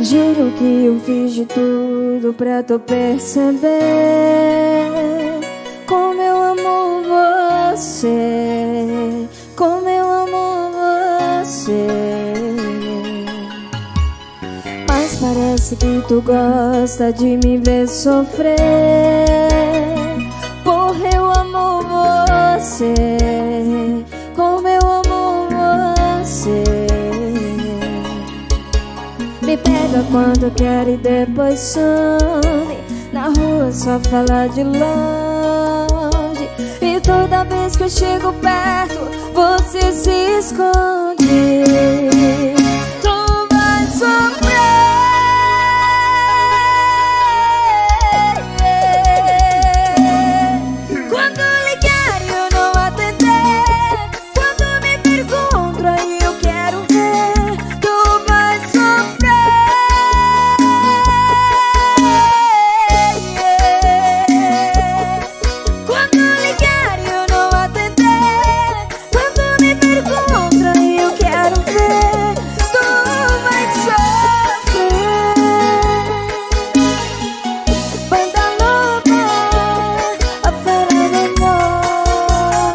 Juro que eu fiz de tudo pra tu perceber como eu amo você, como eu amo você. Mas parece que tu gosta de me ver sofrer. Porra, eu amo você, como eu amo você. Me pega quando quer e depois some. Na rua só fala de longe. E toda vez que eu chego perto, você se esconde. Tu vai sofrer quando ligar e eu não atender. Quando me pergunto aí eu quero ver. Tu vai Banda Loba, a fera do amor.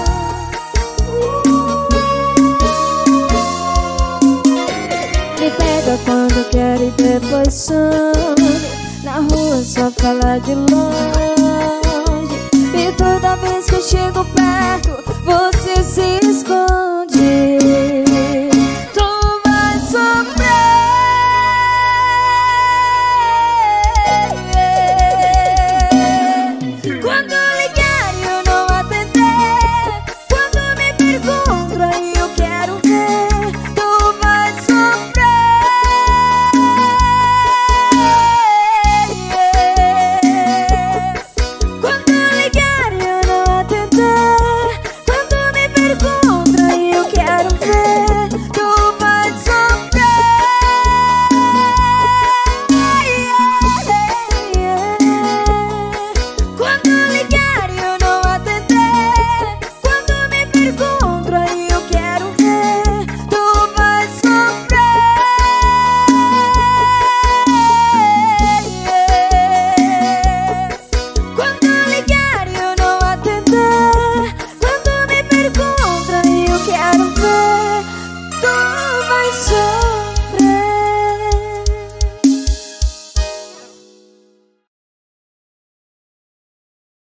Me pega quando quer e depois some. Na rua só fala de longe. E toda vez que eu chego perto, você se esconde.